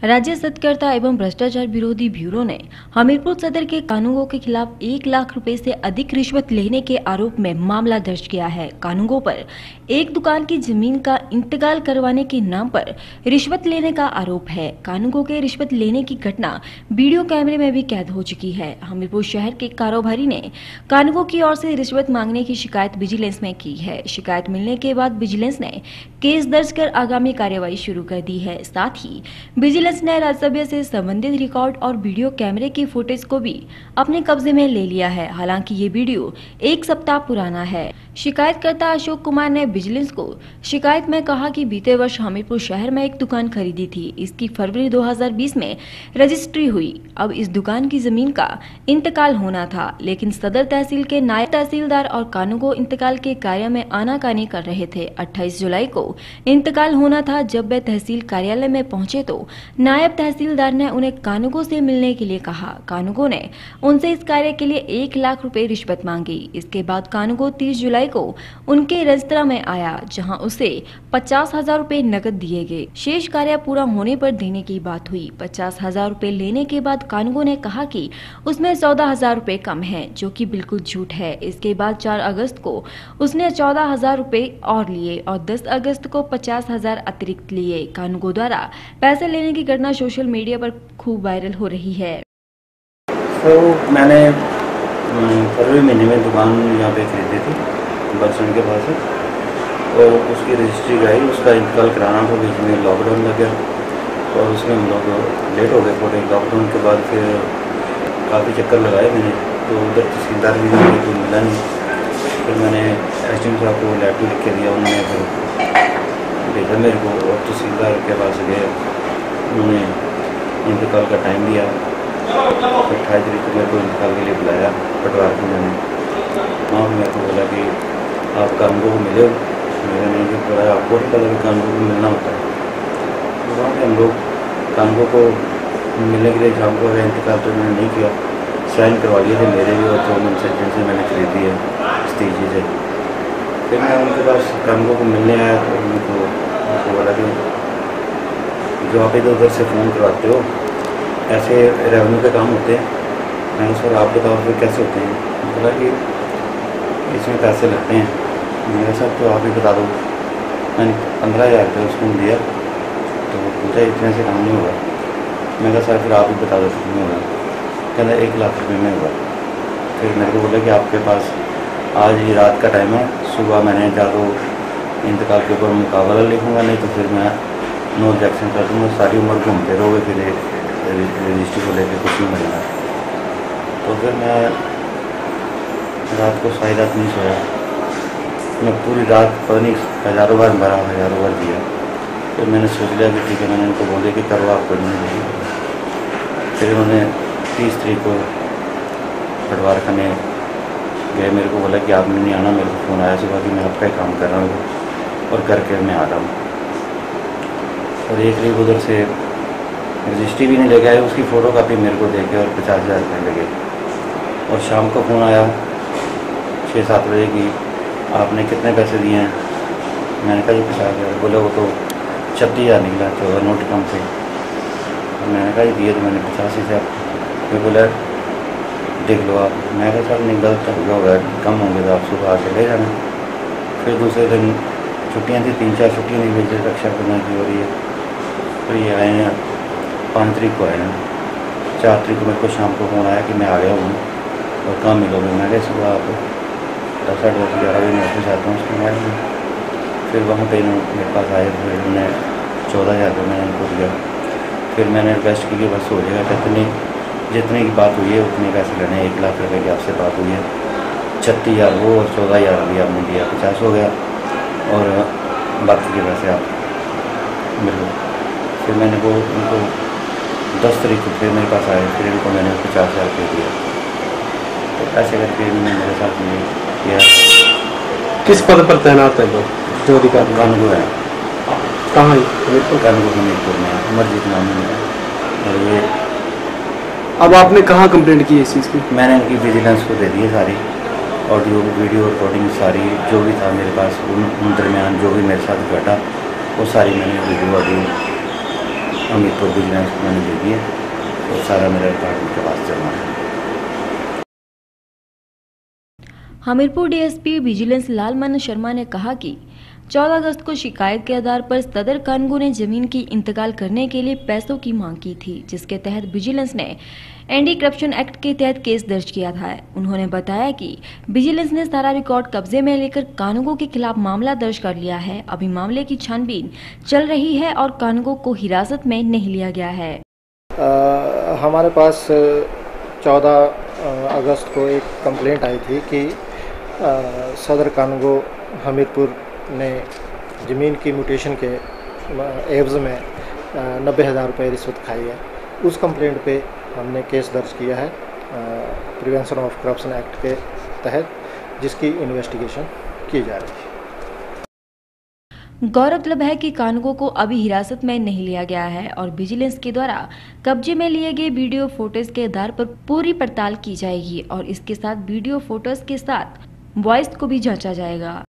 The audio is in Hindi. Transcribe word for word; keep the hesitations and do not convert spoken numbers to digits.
राज्य सत्कर्ता एवं भ्रष्टाचार विरोधी ब्यूरो ने हमीरपुर सदर के कानूनगो के खिलाफ एक लाख रुपए से अधिक रिश्वत लेने के आरोप में मामला दर्ज किया है। कानूनगो पर एक दुकान की जमीन का इंतकाल करवाने के नाम पर रिश्वत लेने का आरोप है। कानूनगो के रिश्वत लेने की घटना वीडियो कैमरे में भी कैद हो चुकी है। हमीरपुर शहर के कारोबारी ने कानूनगो की ओर से रिश्वत मांगने की शिकायत विजिलेंस में की है। शिकायत मिलने के बाद विजिलेंस ने केस दर्ज कर आगामी कार्यवाही शुरू कर दी है। साथ ही विजिलेंस ने राज्यसभा से संबंधित रिकॉर्ड और वीडियो कैमरे की फुटेज को भी अपने कब्जे में ले लिया है। हालांकि ये वीडियो एक सप्ताह पुराना है। शिकायतकर्ता अशोक कुमार ने विजिलेंस को शिकायत में कहा कि बीते वर्ष हमीरपुर शहर में एक दुकान खरीदी थी। इसकी फरवरी दो हज़ार बीस में रजिस्ट्री हुई। अब इस दुकान की जमीन का इंतकाल होना था, लेकिन सदर तहसील के नायब तहसीलदार और कानूनगो इंतकाल के कार्य में आनाकानी कर रहे थे। अट्ठाईस जुलाई को इंतकाल होना था। जब वे तहसील कार्यालय में पहुंचे तो नायब तहसीलदार ने उन्हें कानूनगो से मिलने के लिए कहा। कानूनगो ने उनसे इस कार्य के लिए एक लाख रुपए रिश्वत मांगी। इसके बाद कानूनगो तीस जुलाई को उनके रेस्तरां में आया, जहां उसे पचास हजार रूपए नकद दिए गए। शेष कार्य पूरा होने पर देने की बात हुई। पचास हजार रूपए लेने के बाद कानूनगो ने कहा कि उसमें चौदह हजार रूपए कम है, जो कि बिल्कुल झूठ है। इसके बाद चार अगस्त को उसने चौदह हजार रूपए और लिए और दस अगस्त को पचास हजार अतिरिक्त लिए। कानूनगो द्वारा पैसे लेने की घटना सोशल मीडिया पर खूब वायरल हो रही है। तो मैंने फरवरी महीने में दुकान यहाँ पे खरीदी थी बस स्टैंड के पास है, और उसकी रजिस्ट्री कराई। उसका इंतकाल कराना था, बीच में लॉकडाउन लग गया और उसमें हम लोग लेट हो गए थोड़े। लॉकडाउन के बाद फिर काफ़ी चक्कर लगाए मैंने, तो उधर तहसीलदार भी मुझे कोई मिला नहीं। फिर मैंने एस डी एम साहब को लेटर लिख के दिया, उन्होंने फिर भेजा मेरे को और तहसीलदार के पास गए। उन्होंने इंतकाल का टाइम दिया। अट्ठाईस तारीख को मेरे को इंतकाल के लिए बुलाया पटवार को। मैंने वहाँ मेरे को बोला कि आप कानूनगो को मिले हो। मेरा नहीं कि बोला आपको नहीं पता कि कानूनगो को मिलना होता है। तो वहाँ पे हम लोग कानूनगो को मिलने के लिए शाम को गए। इंतकाल तो मैंने नहीं किया, साइन करवा लिए थे मेरे भी और जो उनसे जिनसे मैंने खरीदी है इस तेजी से। फिर मैं उनके पास कानूनगो को मिलने आया तो उनको उनको बोला कि जो आप इधर उधर से फ़ोन करवाते हो, ऐसे रेवेन्यू के काम होते हैं। मैंने सर आप बताओ फिर कैसे होते हैं। बोला कि इसमें पैसे लगते हैं। मेरे साथ तो आप ही बता दो। मैंने पंद्रह हज़ार रुपये उसको दिया, तो पूछा इतने से काम नहीं होगा। मैं कहा सर फिर आप ही बता दो कितने होगा। कहता एक लाख रुपये में हुआ। फिर मेरे को बोला कि आपके पास आज ही रात का टाइम है, सुबह मैंने जा तो इंतकाल के ऊपर मुकाबला लिखूँगा, नहीं तो फिर मैं नो ऑब्जेक्शन कर दूँगा। सारी उम्र घूमते रहोगे फिर रजिस्ट्री को लेकर कुछ नहीं मिलेगा। तो फिर मैं रात को सारी रात नहीं सोया। मैं पूरी रात पता नहीं हज़ारों बार भरा, हज़ारों बार दिया। फिर मैंने सोच लिया कि ठीक है, मैंने उनको बोले कि करो आप कोई नहीं देगी। फिर उन्होंने तीस तारीख को पटवार खाने गए। मेरे को बोला कि आपने नहीं आना। मेरे को फ़ोन आया सुबह कि मैं आपका ही काम कर रहा हूँ और करके मैं आ रहा हूँ। और एक तारीख उधर से रजिस्ट्री भी नहीं लेके आए, उसकी फ़ोटो कापी मेरे को देके और पचास हज़ार रुपये लगे। और शाम को फ़ोन आया छः सात बजे की, आपने कितने पैसे दिए हैं। मैंने कहा जी पचास हज़ार। बोले वो तो छत्तीस हज़ार निकला तो नोट कम से। मैंने कहा जी दिए तो मैंने पचास हज़ार। फिर बोला देख लो आप। मैं कहा सर नहीं गलत हो गया होगा, कम होंगे तो आप सुबह आके ले जाना। फिर दूसरे दिन छुट्टियाँ थी, तीन चार छुट्टियाँ नहीं भेजी, रक्षाबंधन की हो रही है। फिर ये आए हैं पाँच तारीख को आए हैं। चार तारीख को मेरे को शाम को फ़ोन आया कि मैं आ गया हूँ और काम मिलोगे। मैं गया सुबह आप दस साढ़े दस ग्यारह बजे मैं ऑफिस आता हूँ, उसके बाद फिर वहाँ पे मेरे पास आए। फिर उन्होंने चौदह हज़ार रुपये मैंने उनको दिया। फिर मैंने रिक्वेस्ट की कि बस हो जाएगा, कितनी जितने की बात हुई है उतने पैसे लेने। एक लाख रुपये की आपसे बात हुई है, छत्तीस हज़ार वो और चौदह हज़ार अभी आपने दिया, पचास हो गया और बाकी के पैसे आप मिलो। फिर मैंने वो उनको दस तारीख को फिर मेरे पास आए। फिर इनको मैंने पचास हज़ार रुपये दिया। तो ऐसे करके इन्होंने मेरे साथ ये किया। किस पद पर तैनात है लोग जो अधिकारी? कानूनगो है। कहाँ? कानूनगो हमीरपुर में अमरजीत नाम है। और ये अब आपने कहाँ कंप्लेंट की इस चीज़ की? मैंने इनकी विजिलेंस को दे दी है सारी ऑडियो वीडियो रिकॉर्डिंग सारी, जो भी था मेरे पास उन दरमियान जो भी मेरे साथ घटा वो सारी मैंने वीडियो ऑडियो हमीरपुर विजिलेंस को मैंने दे दिया और सारा मेरा रिकॉर्ड उनके पास जमा है। हमीरपुर डीएसपी विजिलेंस लालमन शर्मा ने कहा कि चौदह अगस्त को शिकायत के आधार पर सदर कानूनगो ने जमीन की इंतकाल करने के लिए पैसों की मांग की थी, जिसके तहत विजिलेंस ने एंटी करप्शन एक्ट के तहत केस दर्ज किया था। उन्होंने बताया कि विजिलेंस ने सारा रिकॉर्ड कब्जे में लेकर कानूनगो के खिलाफ मामला दर्ज कर लिया है। अभी मामले की छानबीन चल रही है और कानूनगो को हिरासत में नहीं लिया गया है। आ, हमारे पास चौदह अगस्त को एक कंप्लेंट आई थी कि आ, सदर कानूनगो हमीरपुर ने ज़मीन की म्यूटेशन के एवज़ में नब्बे हज़ार रुपये रिश्वत खाई है। उस कंप्लेंट पे हमने केस दर्ज किया है प्रिवेंशन ऑफ करप्शन एक्ट के तहत, जिसकी इन्वेस्टिगेशन की जा रही है। गौरतलब है कि कानूनगो को अभी हिरासत में नहीं लिया गया है और विजिलेंस के द्वारा कब्जे में लिए गए वीडियो फोटोज के आधार पर पूरी पड़ताल की जाएगी और इसके साथ वीडियो फोटोज के साथ वॉइस को भी जांचा जाएगा।